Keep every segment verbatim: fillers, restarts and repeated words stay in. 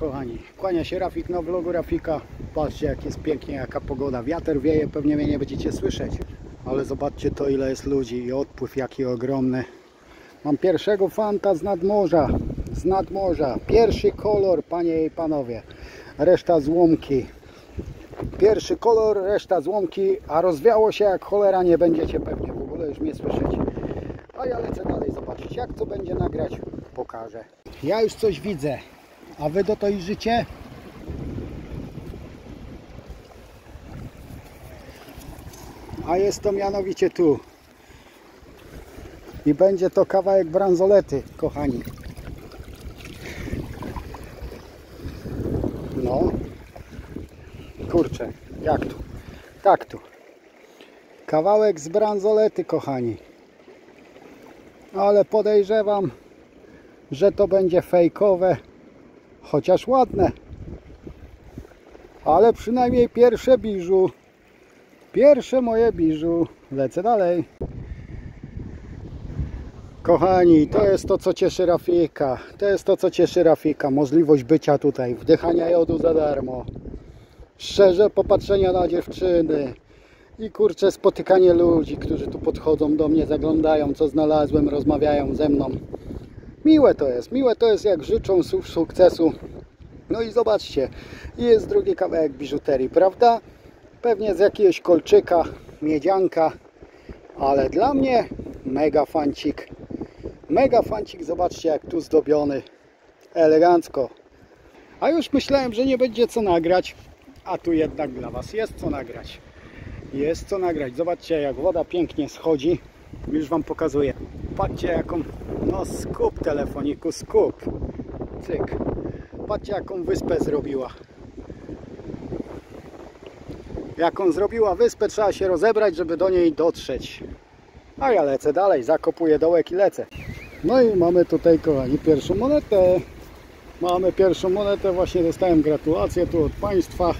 kochani, kłania się Rafik na vlogu Rafika. Patrzcie, jak jest pięknie, jaka pogoda. Wiatr wieje, pewnie mnie nie będziecie słyszeć. Ale zobaczcie to, ile jest ludzi i odpływ jaki ogromny. Mam pierwszego fanta z nadmorza. Z nadmorza. Pierwszy kolor, panie i panowie. Reszta złomki. Pierwszy kolor, reszta złomki, a rozwiało się jak cholera, nie będziecie pewnie w ogóle już mnie słyszeć. A ja lecę dalej zobaczyć, jak to będzie nagrać, pokażę. Ja już coś widzę, a wy do tej życie? A jest to mianowicie tu. I będzie to kawałek bransolety, kochani. No. Kurczę, jak tu? Tak tu. Kawałek z bransolety, kochani. Ale podejrzewam, że to będzie fejkowe, chociaż ładne. Ale przynajmniej pierwsze biżu. Pierwsze moje biżu. Lecę dalej. Kochani, to jest to, co cieszy Rafika. To jest to, co cieszy Rafika. Możliwość bycia tutaj, wdychania jodu za darmo. Szczerze popatrzenia na dziewczyny. I kurczę, spotykanie ludzi, którzy tu podchodzą do mnie, zaglądają, co znalazłem, rozmawiają ze mną. Miłe to jest, miłe to jest, jak życzą sukcesu. No i zobaczcie, jest drugi kawałek biżuterii, prawda? Pewnie z jakiegoś kolczyka, miedzianka, ale dla mnie mega fancik. Mega fancik, zobaczcie, jak tu zdobiony, elegancko. A już myślałem, że nie będzie co nagrać, a tu jednak dla was jest co nagrać. Jest co nagrać. Zobaczcie, jak woda pięknie schodzi. Już wam pokazuję. Patrzcie, jaką... No skup telefoniku, skup. Cyk. Patrzcie, jaką wyspę zrobiła. Jaką zrobiła wyspę, trzeba się rozebrać, żeby do niej dotrzeć. A ja lecę dalej, zakopuję dołek i lecę. No i mamy tutaj, kochani, pierwszą monetę. Mamy pierwszą monetę, właśnie dostałem gratulacje tu od państwa.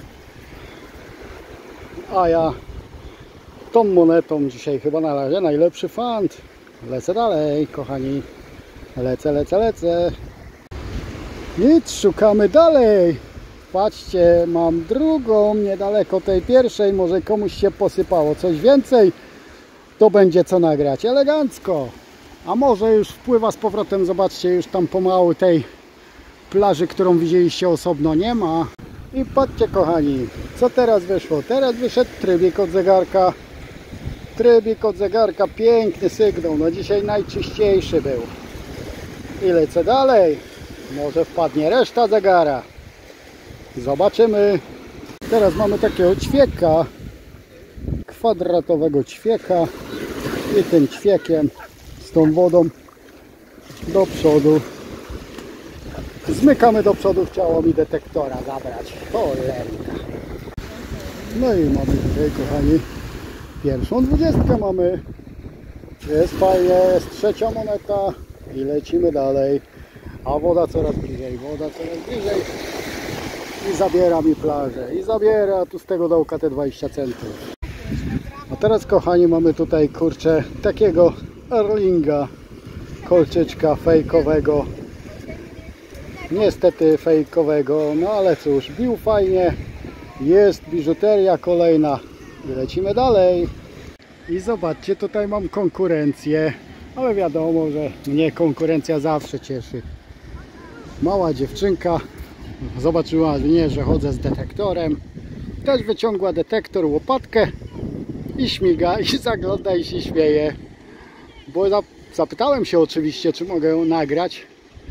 A ja tą monetą dzisiaj chyba na razie najlepszy fant. Lecę dalej, kochani. Lecę, lecę, lecę. Nic, szukamy dalej. Patrzcie, mam drugą niedaleko tej pierwszej. Może komuś się posypało coś więcej. To będzie co nagrać. Elegancko. A może już wpływa z powrotem. Zobaczcie, już tam pomału tej plaży, którą widzieliście osobno, nie ma. I patrzcie, kochani, co teraz wyszło. Teraz wyszedł trybik od zegarka. Trybik od zegarka, piękny sygnał. No dzisiaj najczyściejszy był. I lecę dalej. Może wpadnie reszta zegara. Zobaczymy. Teraz mamy takiego ćwieka. Kwadratowego ćwieka. I tym ćwiekiem z tą wodą do przodu. Zmykamy do przodu. Chciało mi detektora zabrać. Cholerka. No i mamy tutaj, kochani, pierwszą dwudziestkę mamy. Jest fajnie, jest trzecia moneta i lecimy dalej. A woda coraz bliżej, woda coraz bliżej. I zabiera mi plażę. I zabiera tu z tego dołka te dwadzieścia centów. A teraz, kochani, mamy tutaj, kurczę, takiego Erlinga. Kolczyczka fejkowego. Niestety fejkowego, no ale cóż, bił fajnie. Jest biżuteria kolejna. I lecimy dalej. I zobaczcie, tutaj mam konkurencję. Ale wiadomo, że mnie konkurencja zawsze cieszy. Mała dziewczynka zobaczyła mnie, że chodzę z detektorem. Też wyciągła detektor, łopatkę i śmiga, i zagląda, i się śmieje. Bo zapytałem się oczywiście, czy mogę ją nagrać.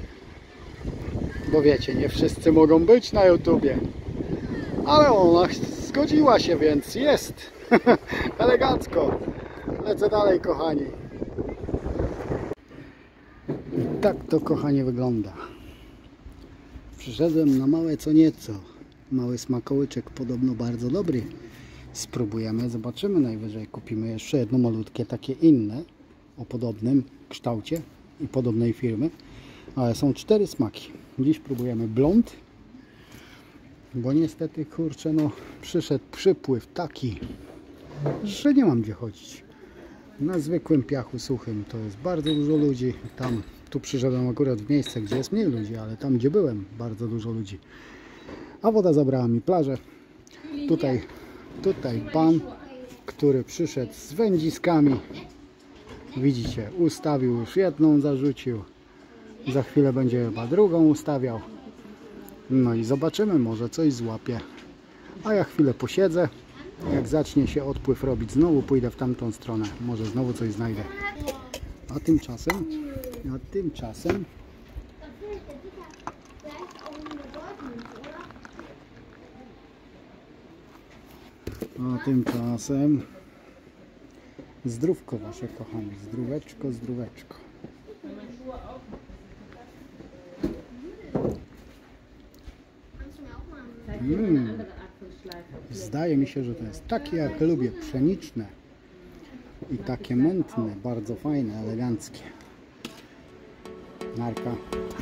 Bo wiecie, nie wszyscy mogą być na YouTubie. Ale ona zgodziła się, więc jest. Elegancko. Lecę dalej, kochani. I tak to, kochani, wygląda. Przyszedłem na małe co nieco. Mały smakołyczek, podobno bardzo dobry. Spróbujemy, zobaczymy. Najwyżej kupimy jeszcze jedno malutkie, takie inne, o podobnym kształcie i podobnej firmy. Ale są cztery smaki. Dziś próbujemy blond. Bo niestety, kurczę, no przyszedł przypływ taki, że nie mam gdzie chodzić. Na zwykłym piachu suchym to jest bardzo dużo ludzi. Tam Tu przyszedłem akurat w miejsce, gdzie jest mniej ludzi, ale tam, gdzie byłem, bardzo dużo ludzi. A woda zabrała mi plażę. Tutaj, tutaj pan, który przyszedł z wędziskami. Widzicie, ustawił już jedną, zarzucił. Za chwilę będzie chyba drugą ustawiał. No i zobaczymy, może coś złapie. A ja chwilę posiedzę. Jak zacznie się odpływ robić, znowu pójdę w tamtą stronę. Może znowu coś znajdę. A tymczasem, a tymczasem a tymczasem zdrówko wasze kochani, zdróweczko, zdróweczko. Mm. Zdaje mi się, że to jest takie, jak lubię, pszeniczne i takie mętne, bardzo fajne, eleganckie. Marka.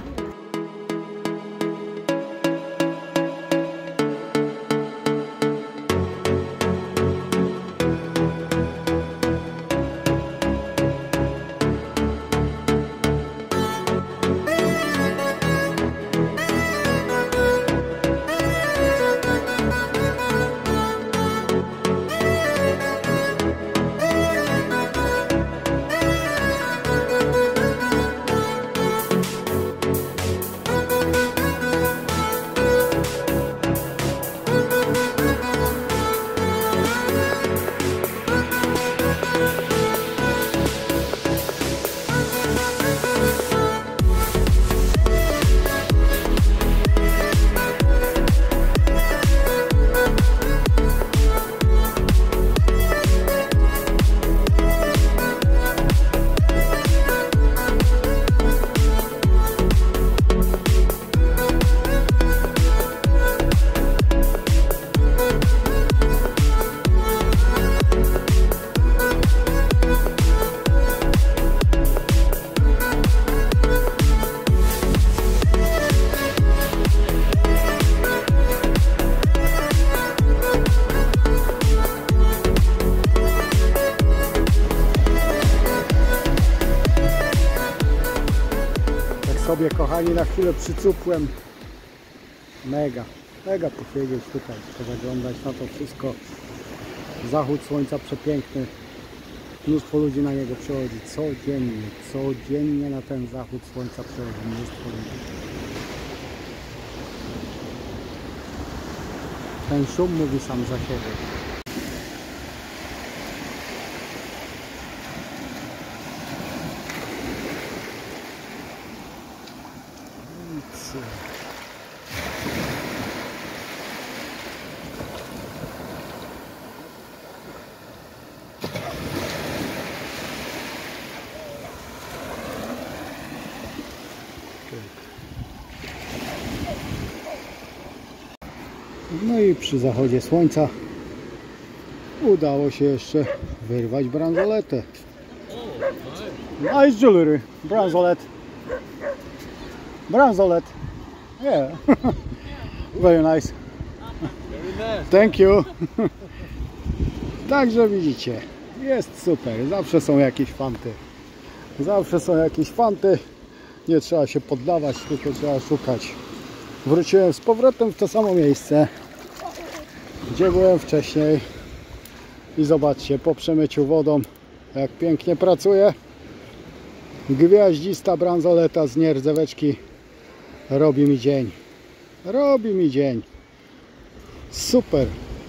Sobie kochani na chwilę przycupłem. Mega, mega posiedzieć tutaj, pozaglądać na to wszystko. Zachód słońca przepiękny. Mnóstwo ludzi na niego przychodzi codziennie, codziennie na ten zachód słońca przychodzi mnóstwo ludzi. Ten szum mówi sam za siebie. No i przy zachodzie słońca udało się jeszcze wyrwać bransoletę. Nice jewelry, bransolet. Bransolet. Yeah. Very nice. Thank you. Także widzicie, jest super. Zawsze są jakieś fanty. Zawsze są jakieś fanty. Nie trzeba się poddawać, tylko trzeba szukać. Wróciłem z powrotem w to samo miejsce, gdzie byłem wcześniej. I zobaczcie, po przemyciu wodą, jak pięknie pracuje. Gwiaździsta bransoleta z nierdzeweczki robi mi dzień. Robi mi dzień. Super.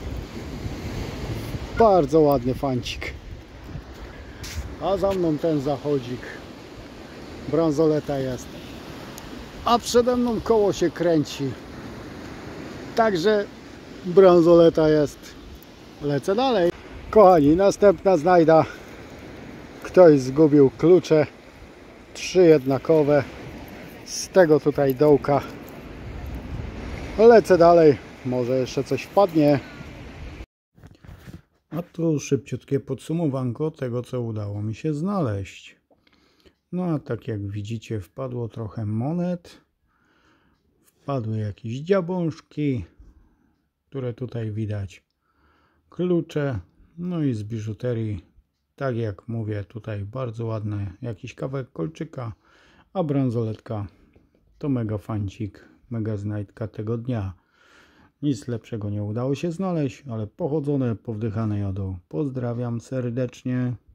Bardzo ładny fancik. A za mną ten zachodzik. Bransoleta jest. A przede mną koło się kręci. Także bransoleta jest. Lecę dalej. Kochani, następna znajda. Ktoś zgubił klucze. Trzy jednakowe. Z tego tutaj dołka. Lecę dalej. Może jeszcze coś wpadnie. A tu szybciutkie podsumowanko tego, co udało mi się znaleźć. No a tak jak widzicie, wpadło trochę monet. Wpadły jakieś dziabążki, które tutaj widać. Klucze. No i z biżuterii, tak jak mówię, tutaj bardzo ładny jakiś kawałek kolczyka. A bransoletka to mega fancik, mega znajdka tego dnia. Nic lepszego nie udało się znaleźć, ale pochodzone, powdychane jodą. Pozdrawiam serdecznie.